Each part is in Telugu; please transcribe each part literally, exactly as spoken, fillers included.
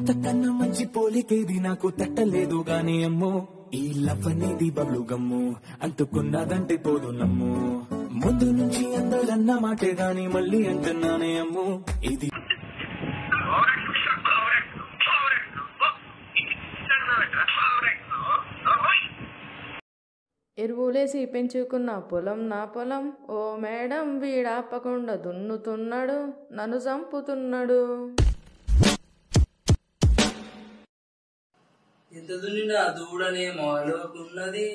అంతకన్నా మంచి పోలికేది నాకు తట్టలేదు గాని అమ్మో ఈ లవ్ అనేది బబ్లు గమ్ము అంటుకున్నదంటే పోదు నమ్ము ముందు నుంచి అందరన్న మాటే గాని మళ్ళీ అంటున్నానే అమ్ము ఇది ఎరువులేసి పెంచుకున్న పొలం నా పొలం ఓ మేడం వీడాపకుండా దున్నుతున్నాడు నన్ను చంపుతున్నాడు. ఎంత దున్నినా దూడనే మాలోకున్నది.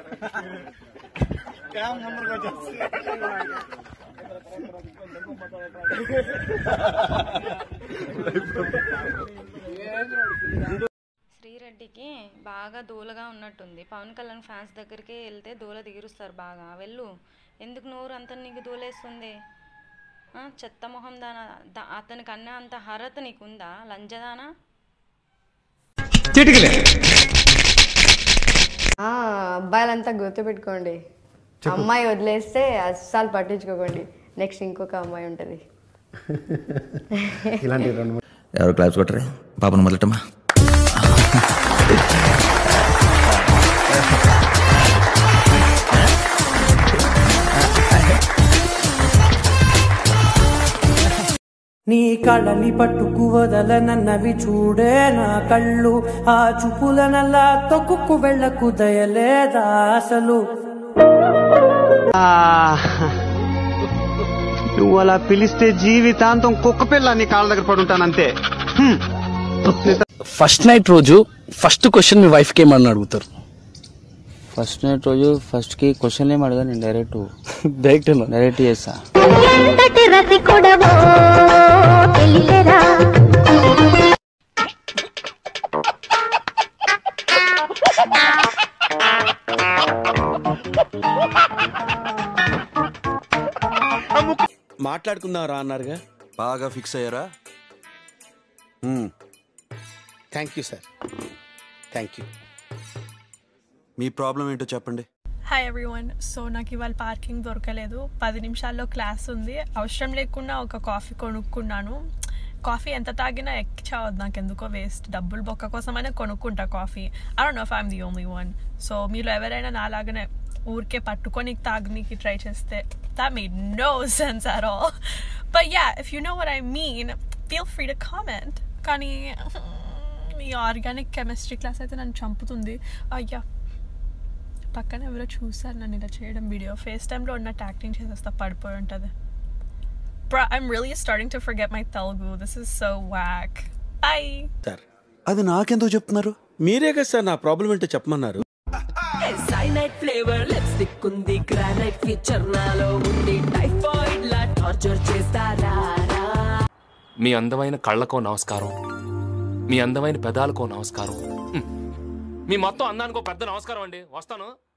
శ్రీరెడ్డికి బాగా దూలగా ఉన్నట్టుంది. పవన్ కళ్యాణ్ ఫ్యాన్స్ దగ్గరికి వెళ్తే దూల తీరుస్తారు బాగా. వెళ్ళు, ఎందుకు నోరు అంత నీకు దూలేస్తుంది? చెత్త మొహం దానా, అతనికి అన్న అంత అర్హత నీకుందా? లంజదానా. అబ్బాయిలంతా గుర్తుపెట్టుకోండి, అమ్మాయి వదిలేస్తే అస్సలు పట్టించుకోకండి, నెక్స్ట్ ఇంకొక అమ్మాయి ఉంటుంది. ఎవరు క్లాస్ కొట్టరే పాపను మొదలటమ్మా. నీ కళ్ళని పట్టుకు వదలనన్నవి చూడే నా కళ్ళు, ఆ చూపులనల్లా తొక్కుకు వెళ్ళకు దయలేదా అసలు. నువ్వు అలా పిలిస్తే జీవితాంతం కుక్క పిల్ల నీ కాళ్ళ దగ్గర పడుంటానంతే. ఫస్ట్ నైట్ రోజు ఫస్ట్ క్వశ్చన్ మీ వైఫ్ కి ఏమని అడుగుతారు? ఫస్ట్ నైట్ రోజు ఫస్ట్ కి క్వశ్చన్ ఏమి అడగా, నేను డైరెక్ట్ డైరెక్ట్ డైరెక్ట్ చేస్తా. మాట్లాడుకుందాం రా అన్నారుగా, బాగా ఫిక్స్ అయ్యారా? Thank you sir, thank you. మీ ప్రాబ్లం ఏంటో చెప్పండి. Hi everyone. సో నాకు ఇవాళ పార్కింగ్ దొరకలేదు, పది నిమిషాల్లో క్లాస్ ఉంది, అవసరం లేకుండా ఒక కాఫీ కొనుక్కున్నాను. కాఫీ ఎంత తాగినా ఎక్కి చావద్దు, నాకు ఎందుకో వేస్ట్, డబ్బులు బొక్క కోసమైనా కొనుక్కుంటా coffee. I don't know if I'm the only one. So మీరు ఎవరైనా నాలాగానే ఊరికే పట్టుకొని తాగనీకి ట్రై చేస్తే, that made no sense at all. But yeah, if you know what I mean, feel free to comment. కానీ ఈ ఆర్గానిక్ కెమిస్ట్రీ క్లాస్ అయితే నన్ను చంపుతుంది. అయ్యా, పక్కన ఎవరో చూసారు నన్ను ఇలా చేయడం వీడియో, ఫేస్ టైంలో ఉన్నట్టు యాక్టింగ్ చేసేస్తా, పడిపోయి ఉంటుంది. Bro, I'm really starting to forget my Telugu. This is so whack. Bye. Sir అది నాకెందుకు చెప్తున్నారు? మీరే కదా సార్ నా ప్రాబ్లం ఏంటో చెప్పమన్నారు. సైనైట్ ఫ్లేవర్ లిప్స్టిక్ ఉంది, గ్రానైట్ ఫీచర్ నాలో ఉంది, టైఫాయిడ్ లా టార్చర్ చేస్తారా? మీ అందమైన కళ్ళకో నమస్కారం, మీ అందమైన పెదాలకో నమస్కారం, మీ మొత్తం అందానికో పెద్ద నమస్కారం అండి. వస్తాను.